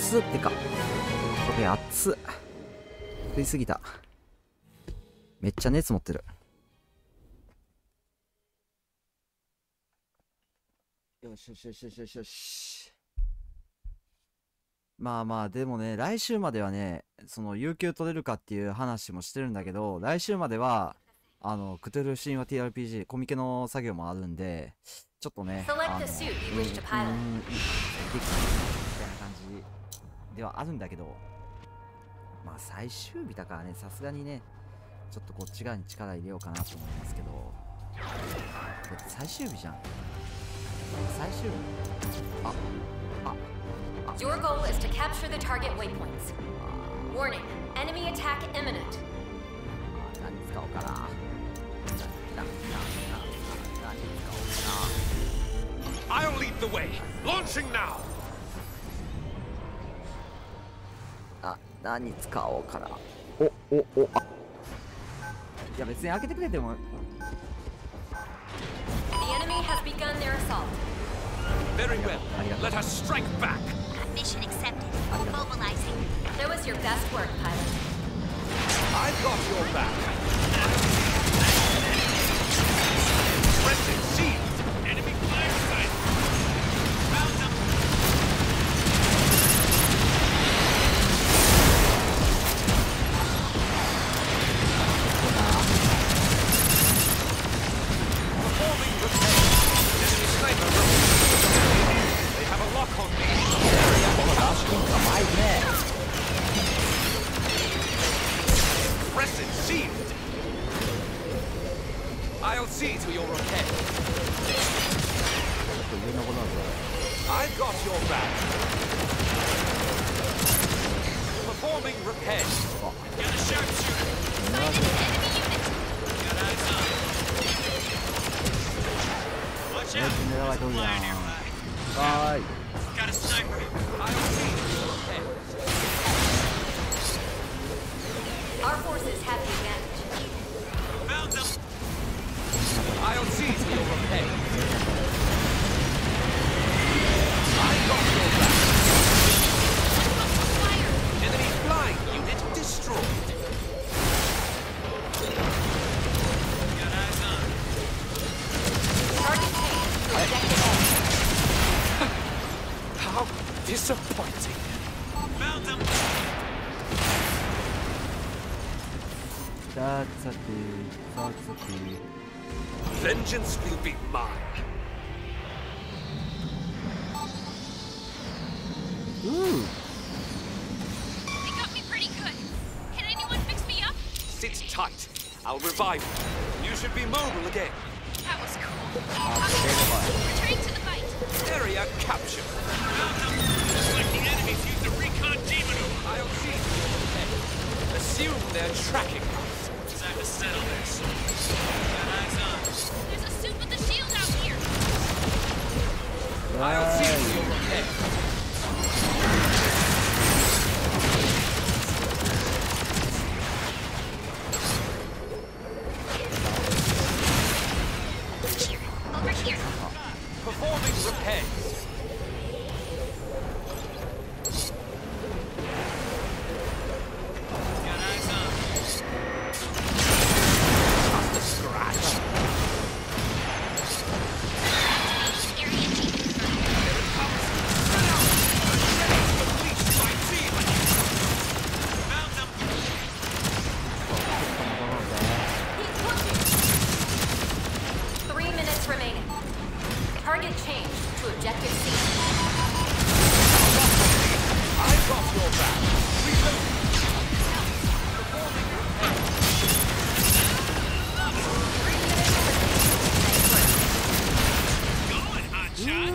熱ってか。これ熱っ。食いすぎた。めっちゃ熱持ってる。よしよしよしよしよしよし。まあまあ、でもね、来週まではね、その、有給取れるかっていう話もしてるんだけど、来週までは、クトゥルフ神話 TRPG、コミケの作業もあるんで、ちょっとね、できたみたいな感じではあるんだけど、まあ最終日だからね、さすがにね、ちょっとこっち側に力入れようかなと思いますけど、だって最終日じゃん。最終日。 Your goal is to capture the target waypoints. Warning, enemy attack imminent. 何使おうかな。 I'll lead the way. Launching now. 何使おうかな。いや別に開けてくれても。 The enemy has begun their assault. Very well. Let us strike back. Mission accepted. Mobilizing. That was your best work, pilot. I've got your back. Pressing shield. Enemy fire sight. Found them. Performing repair. Enemy sniper. They have a lock on me. Pressing shield. I'll see to your repair. I've got your back. Performing repair. Got a sharpshooter. Sighted an enemy unit. Got eyes on. Watch out. Flying nearby. Got a sniper. I'll see to your repair. Our forces have the advantage. Found them. I'll see to your repair. I've got your back. Fire. Enemy flying unit destroyed. Got eyes on. Target changed to objective A. How disappointing. Found them. That's okay. Vengeance will be mine. Ooh. They got me pretty good. Can anyone fix me up? Sit tight. I'll revive you. You should be mobile again. That was cool. Retreat to the fight. Area capture. Looks like the enemies used a recon demon. I'll see to your repair. Assume they're tracking us. Time to settle this. Got eyes on. There's a suit with a shield out here. I'll see to your repair. Over here. Performing repairs. Got eyes on. Just a scratch. Area G confirmed. Here it comes. Run out. Unleash my team. Found them. He's looking. 3 minutes remaining. Target changed to objective C. I've got your back. Reload. Performing repairs. Going, hotshot.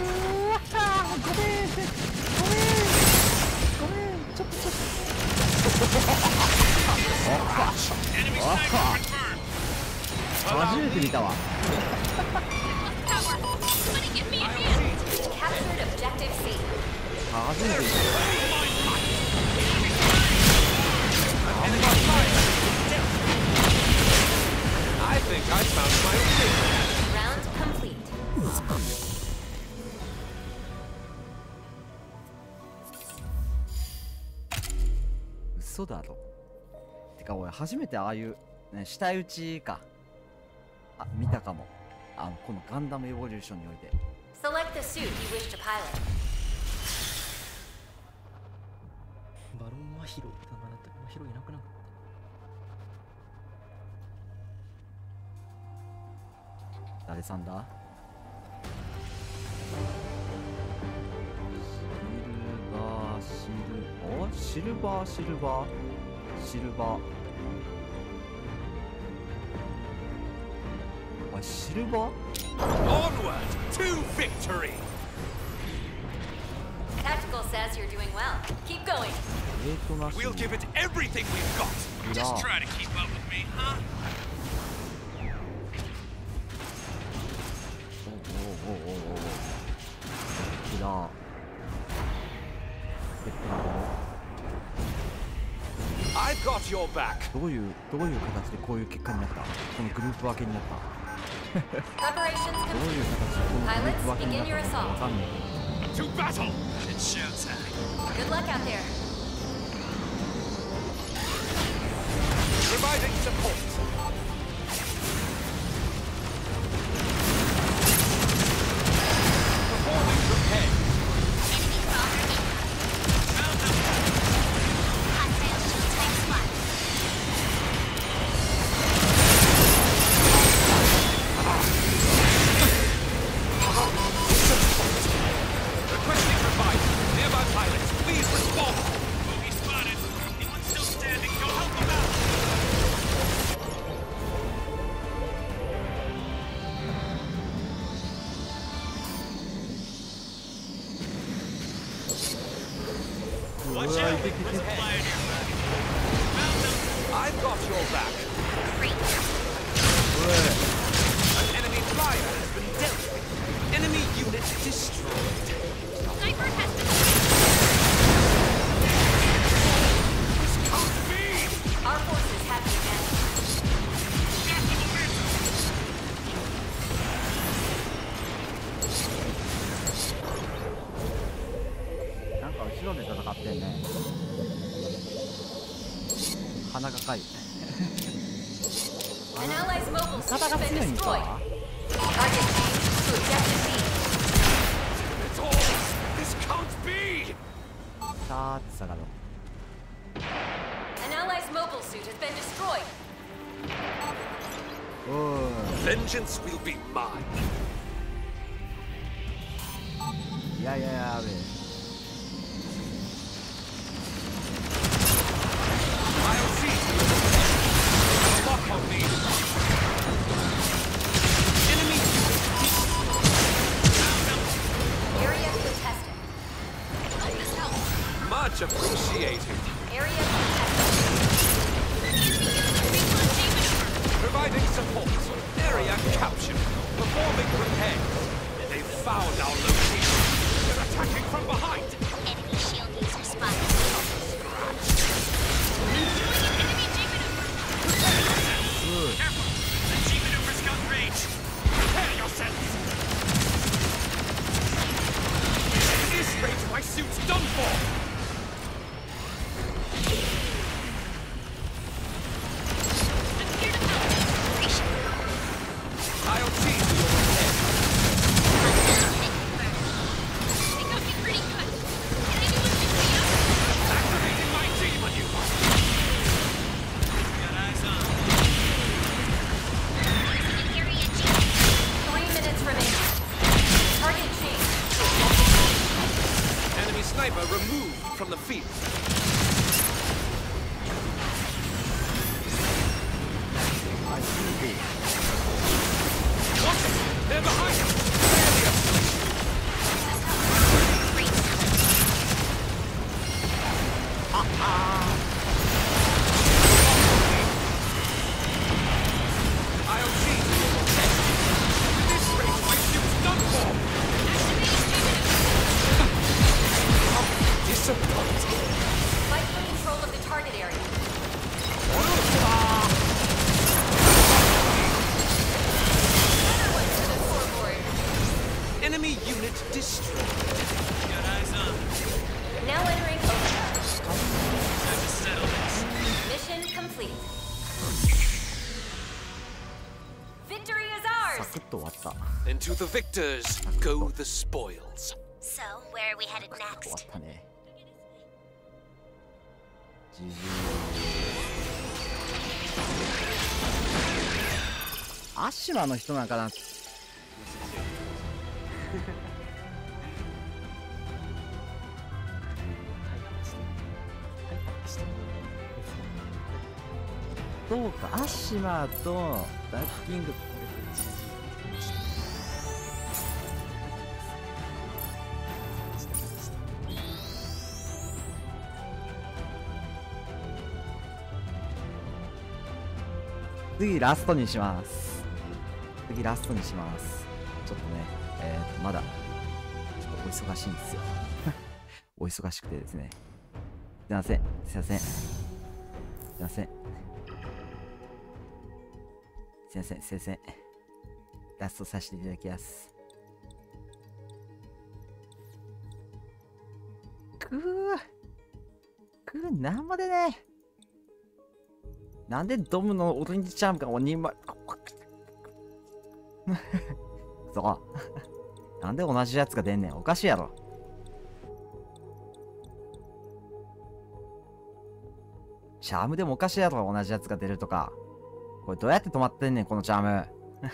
Enemy sniper confirmed. 初めて見たわ。 Power. Somebody give me a I'll hand. see to your Captured objective C. 初めて見た。 enemy fire. I think I found my way. Round complete. 嘘だろ。てか俺初めてああいう、ね、下打ちか見たかも。このガンダムエボリューションにおいて。 Select the suit you wish to pilot. バロンはヒロだった。ヒロいなくなった。 誰さんだ？シルバー。あ、シルバー？ Onward to victory! Tactical says you're doing well. Keep going. なしに We'll give it everything we've got. 裏 Just try to keep up with me, huh? 裏 I've got your back. どういう形でこういう結果になった？このグループ分けになった？ Preparations どういう complete. 形でこのグループ分けになったのかわかんない。 To battle! It's showtime. Good luck out there. Providing support. Performing repair. Enemy bomber incoming. Found them. Hot sail shield tank spotted. Requesting revival. Nearby pilots, please respond. Bogey spotted. Anyone still standing? Go help them out. Watch out! Let's fly in here, buddy. Found them. I've got your back. Great. An enemy flyer has been dealt with. Enemy unit destroyed. Sniper has been This can't be! Our forces have the advantage. Got the momentum! なんか後ろで戦ってんね。鼻がかい。 An ally's mobile 味 suit 方が has 強い been ん destroyed. か？ Target changed to objective B. It's all! This can't be! さーって下がろう。 An ally's mobile suit has been destroyed. おー Vengeance will be mine. いやべえ。 I'll see to you. Lock on me. Enemy unit. Found them. Area contested. hope this helps. Much appreciated. Area contested. Recon G maneuver. Providing support. Area captured. Performing repairs. They've found our location. They're attacking from behind. Enemy shield user spotted. Enemy G maneuver. Careful. The G maneuver's got range. Prepare yourselves. At this rate, my suit's done for. Appear to mount acceleration. I'll see to your repair. They got me pretty good. Can anyone pick me up? Activating my G maneuver. Got eyes on. Using an area G. 3 minutes remaining. Target changed. Enemy sniper removed from the field. I see. Watch it! They're behind us! Clear the escalation! Great. I'll see to your repair. At this rate, my suit's done for! Disappointing. Fight for control of the target area. Another one to the scoreboard. Enemy unit destroyed. Got eyes on. Now entering overtime. the victors, go the spoils. So, where are we headed 終わっ next? たね。アッシュマの人なんかな。そうか、アッシュマーとダッキング。次ラストにします。次ラストにします。ちょっとね、まだちょっとお忙しいんですよ。お忙しくてですね。すいません、すいません、すいません、すいません、すいません。ラストさせていただきます。なんまでね。なんでドムのオレンジチャームが鬼ま、そう。なんで同じやつが出んねん。おかしいやろ。チャームでもおかしいやろ。同じやつが出るとか。これどうやって止まってんねん、このチャーム。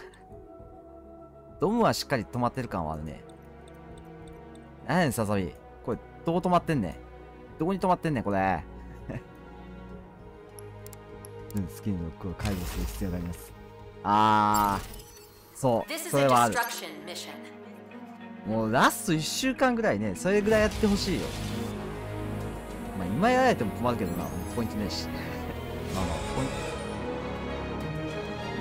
ドムはしっかり止まってる感はあるね。なんやねん、ササビ。これ、どう止まってんねん。どこに止まってんねん、これ。スキルのロックを解除する必要があります。そう、それはある。もうラスト1週間ぐらいね、それぐらいやってほしいよ。まあ今やられても困るけどな、ポイントねえし。まあまあ、ポイント。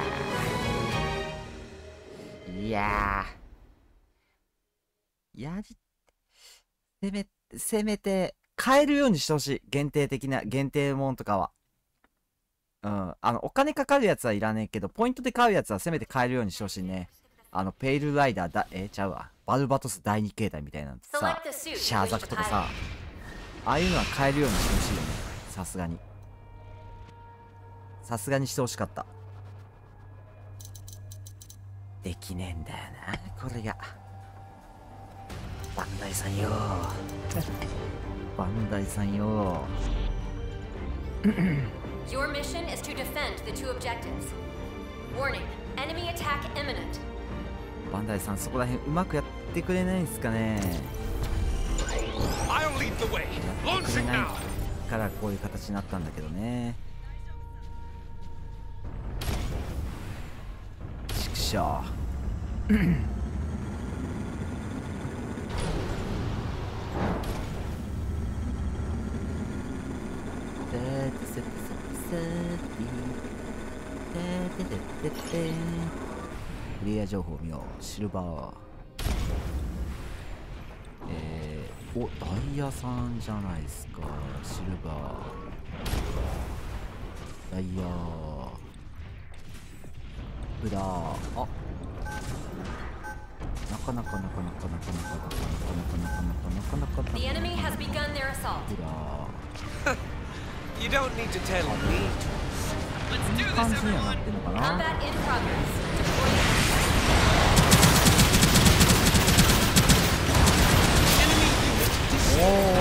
せめて、変えるようにしてほしい。限定もんとかは。お金かかるやつはいらねえけど、ポイントで買うやつはせめて買えるようにしてほしいね。ペイルライダーちゃうわ。バルバトス第2形態みたいなのさ、シャーザクとかさ、ああいうのは買えるようにしてほしいよね。さすがに。さすがにしてほしかった。できねえんだよな、これが。バンダイさんよバンダイさんよ Your mission is to defend the two objectives. Warning, enemy attack imminent. バンダイさん、そこら辺うまくやってくれないんすかね。 I'll lead the way. やってくれ Launching ない now. からこういう形になったんだけどね。ちくしょう。プレイヤー情報を見よう。シルバー。お、ダイヤさんじゃないですか。シルバー。ダイヤ。ブラー。あ。なかなか。 The enemy has begun their assault. ブラー。 You don't need to tell me. いい感じにはなってるのかな。 Combat in progress. Deploying. Enemy unit おお。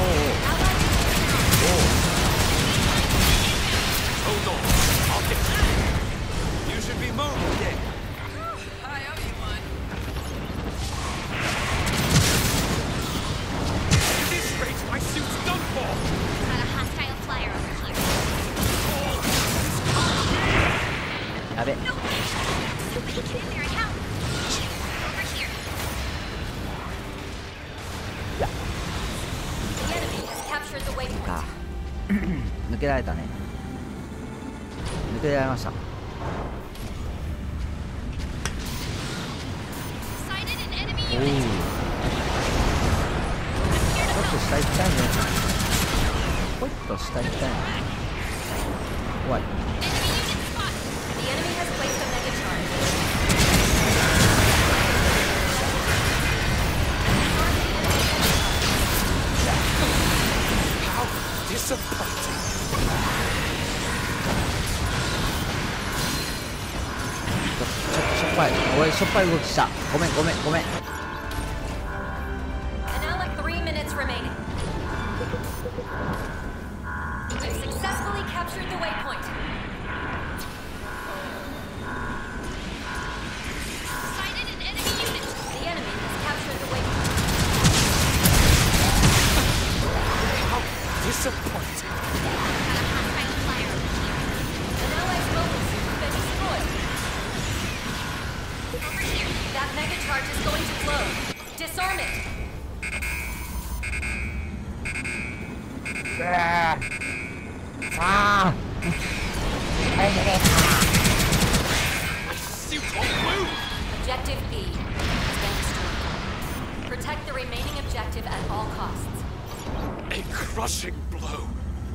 Hold on. I'll get you. You should be mobile again. I owe you one. At this rate, my suit's done for. Got a hostile flyer over here. やべ。 Nobody get in there and help. Over here. Yeah. The enemy has captured the waypoint. か。抜けられたね。抜けられました。 Sighted an enemy おお。 unit. ちょっと下行きたいね。ちょっと下行きたいね。怖い。 The enemy has placed a mega charge. How disappointing. ちょっとぱい俺しょっぱい動きした。ごめん。 And now like 3 minutes remaining. You've successfully captured the waypoint. Sighted an enemy unit. The enemy has captured the waypoint. Disappointing. Hostile flyer over here. An allied's mobile suit has been destroyed. Over here. That mega charge is going to blow. Disarm it. Suit won't move. Objective B has been destroyed. Protect the remaining objective at all costs. A crushing blow.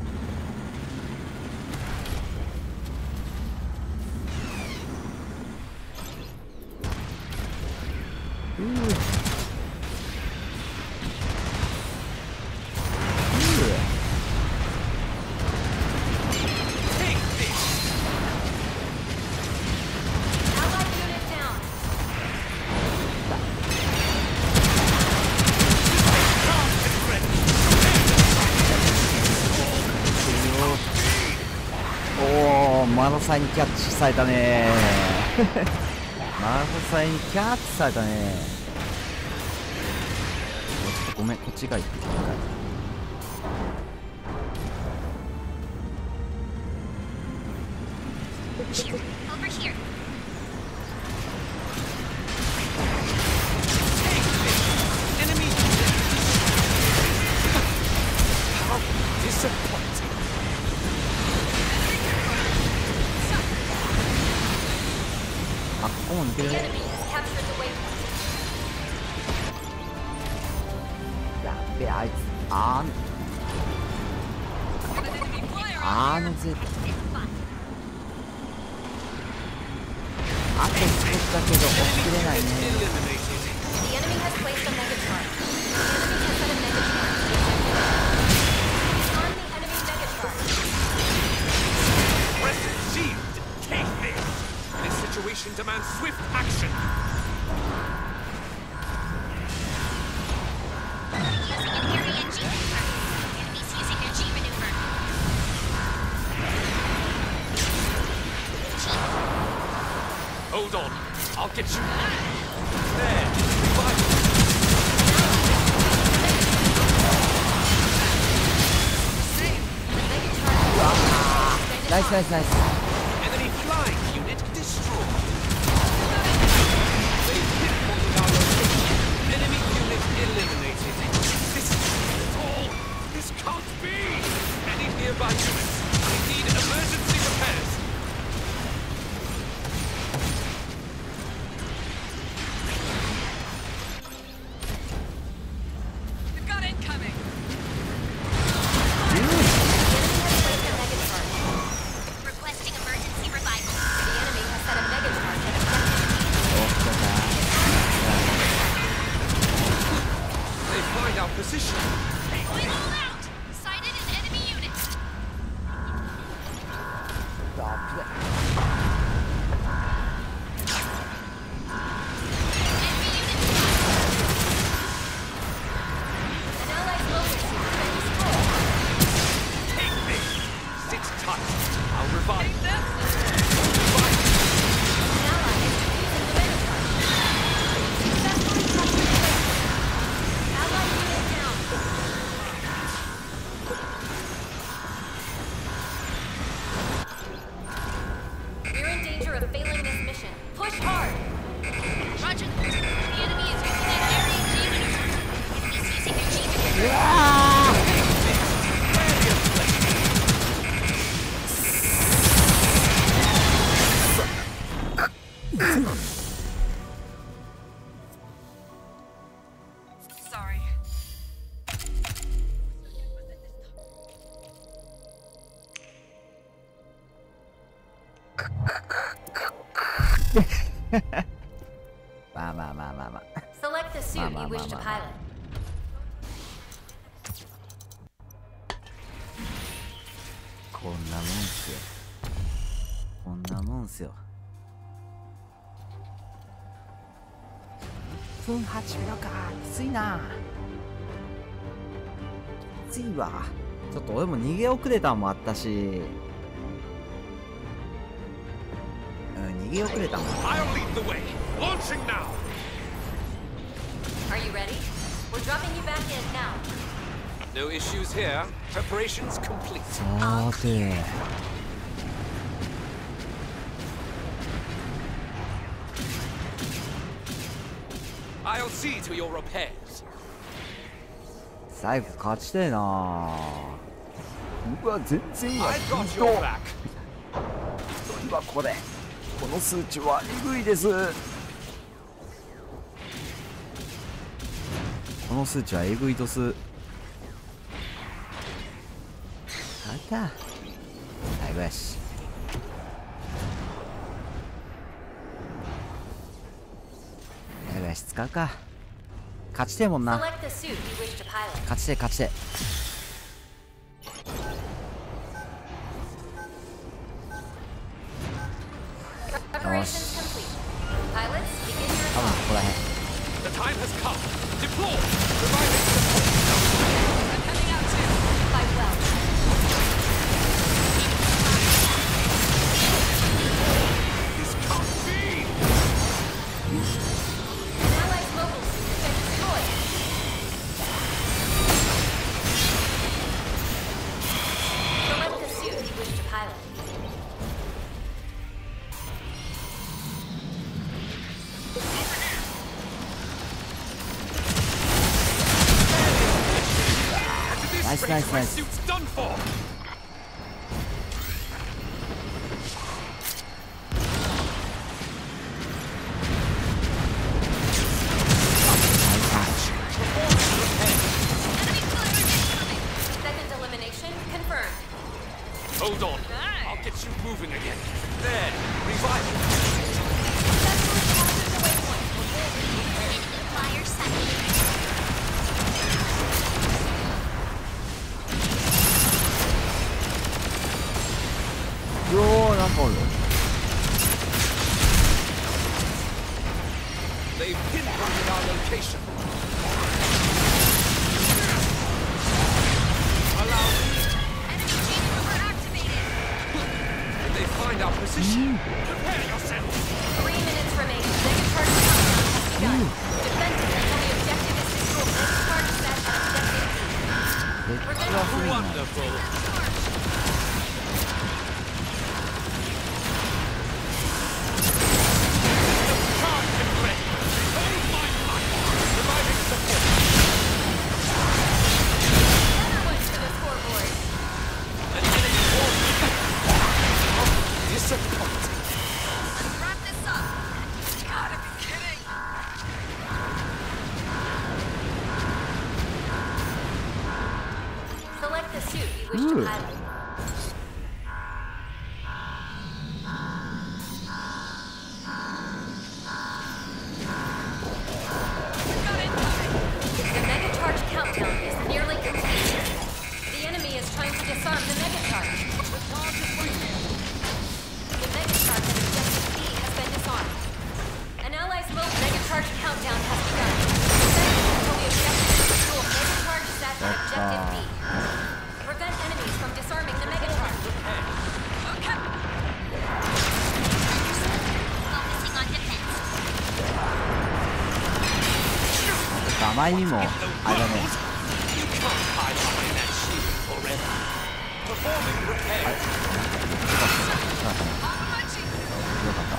Take this. Allied unit down. おお、マロサイにキャッチされたねマロサイにキャッチされたね。ちょっとごめん、こっちが行ってください。 Here. Over here. Take this. Enemy. How disappointing. Ah, ここも抜け The るね。 enemy has captured the waypoint. やっべ、あいつあのゼータあと少しだけど押し切れないね。 Eliminated. The enemy has placed a mega charge. The enemy has set a mega charge. Disarm the enemy mega charge. Aggressive shield. Take this. This situation demands swift action. Using an area G maneuver. Enemies using their G maneuver. Hold on. I'll get you. There. Revive. The mega charge is ナイスナイスナイス。 Enemy flying unit destroyed. They pinpointed our location. Enemy unit eliminated. This is all. This can't be. Any nearby units. I need emergency repairs. We've got incoming. Requesting emergency revival. The enemy has set a mega charge at objective. おっ They find our position. Going all out. Sighted an enemy unit. とだ。危ない。 Enemy unit. An allied mobile suit has been destroyed. Take this. Sit tight. I'll revive. An ally is using the mega charge. Successfully captured the waypoint. Allied unit down. We're in danger of failing this mission. Push hard. Roger. The enemy is using that area G maneuver. Enemies using their G maneuver. Sorry. まあまあまあまあまあ。 Select the suit you wish to pilot. こんなもんっすよ。こんなもんっすよ。 分8秒か。きついな。きついわ。ちょっと俺も逃げ遅れたんもあったし、逃げ遅れたんも。 I'll lead the way. Launching now. Are you ready? We're dropping you back in now. No issues here. Preparations complete. さて。 I'll see to your repairs. 最後勝ちてえな。うわ全然や。 I've got your back. 今これこの数値はえぐいです。この数値はえぐいとす。あった。最後やし。最後やし使うか。勝ちてえもんな。 Select the suit you wish to pilot. 勝ちてえ勝ちてえ。 Preparations complete. Pilots, begin your 多分 assault. ここらへん。 The time has come. Deploy. Reviving support. I'm heading out too. Fight well. This can't be. An allied mobile suit has been destroyed. Select the suit you wish to pilot. Nice, This nice, rate, my nice. suit's done for. Second elimination confirmed. Hold on. I'll get you moving again. There. Revive. Successfully captured the waypoint. Enemy fire sighted. うおーなんかおる。 They've pinpointed our location. Allow me. Enemy chain mover activated. Did they find our position? Prepare yourselves. 3 minutes remaining. Negative charge countdown has begun. Defend it until the objective is destroyed. Negative charge set at objective B. めっちゃ古いな。 Wonderful. Charge and ready. Hold my line. Reviving support. Another one to the scoreboard. An enemy warning. Disappointing. Let's wrap this up. Gotta be kidding. Select the suit you wish to pilot. The mega charge countdown is nearly complete. The enemy is trying to disarm the mega charge. The mega charge at objective B has been disarmed. An ally's mega charge countdown has begun. Defend it until the objective is destroyed. Mega charge set at objective B. Prevent enemies from disarming the mega charge. Focusing on defense. あまりにもあれだね。 You can't hide behind that shield forever. Performing repair. よかった。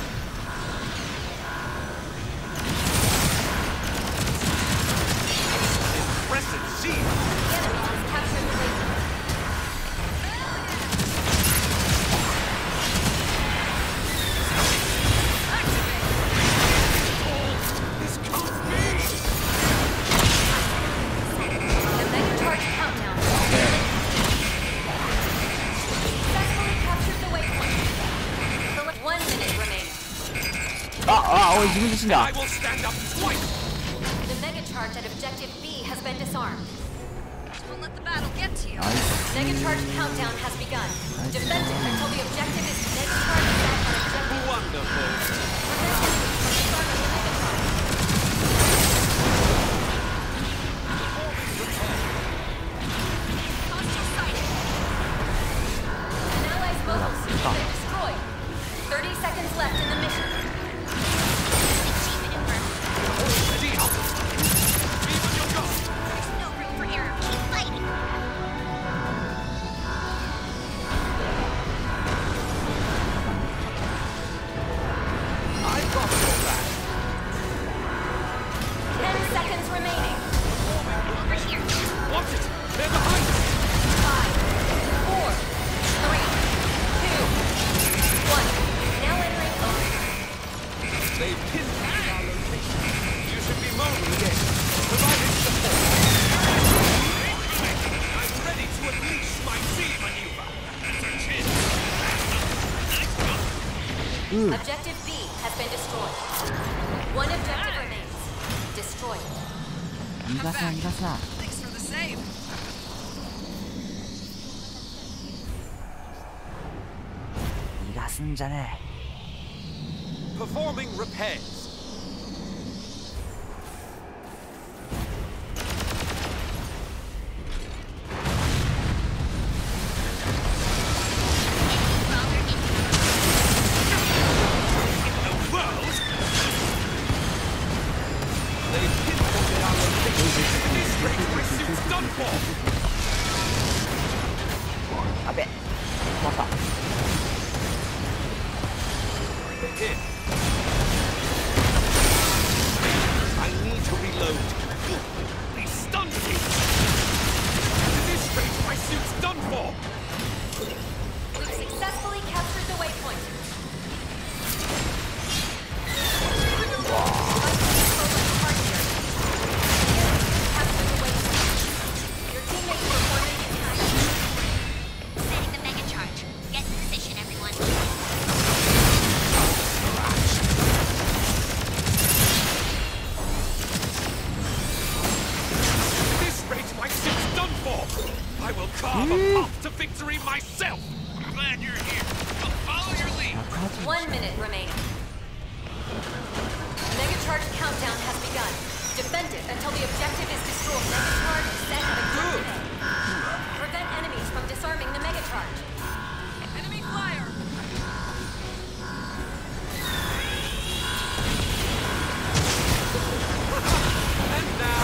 Impressive zeal. The enemy has captured the waypoint. This can't be. The mega charge countdown is nearly complete. Successfully captured the waypoint. Select 1 minute remaining. あ、俺自分で死んだ I。will stand up twice. The mega charge at objective B has been disarmed. Don't let the battle get to you. ナイス。 Mega charge countdown has begun. Defend it until the objective is mega charge set at objective B. Wonderful. Prevent enemies from disarming the mega charge. Objective B has been destroyed. One objective remains. Destroy it. 逃がすな逃がすな。 Thanks for the save. 逃がすんじゃね Performing repairs. Done for. え。やべ。また。 Here. I need to reload. These stunned me. At this rate, my suit's done for. We've successfully captured the waypoint. Capture the waypoint. Your teammates were forming in time. Setting the mega charge. Get in position, everyone. At this rate, my suit's done for. I will carve a path to victory myself. I'm glad you're here. I'll follow your lead. 1 minute remaining. Mega charge countdown has begun. Defend it until the objective is destroyed. Mega charge set at objective A. Prevent enemies from disarming the mega charge. Enemy flyer. And now.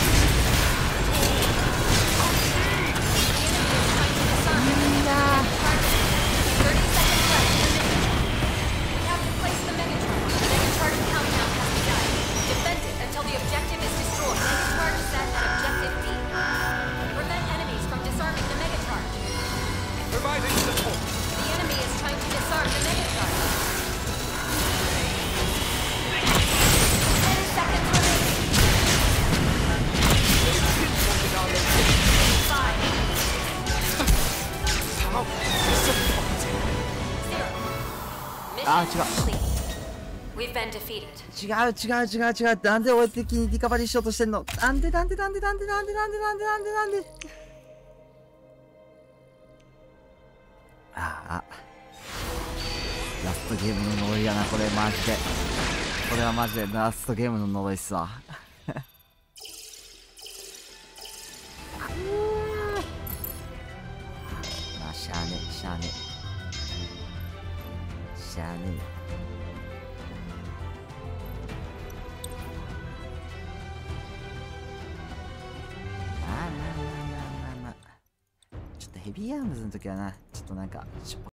The enemy is trying to disarm it. Charge it. 30 seconds left in the mission. We have to place the mega charge. Mega charge countdown has begun. Defend it until the objective is destroyed. Mega charge set at objective B. Prevent enemies from disarming the mega charge. Providing support. The enemy is trying to disarm the mega charge. 10 seconds remaining. 5, How disappointing. 0. Ah, Mission 違う。 complete. We've been defeated. 違う違う違う違う。なんで俺的にリカバリーしようとしてんの。なんでなんでなんでなんでなんでなんでなんでなんでなんで。ああ。ラストゲームの呪いやなこれマジで。これはマジでラストゲームの呪いっすわ。まあしゃあねえしゃあねえしゃあねえよ。まあまあまあまあまあまあちょっとヘビーアームズの時はなちょっとなんかしょっぱ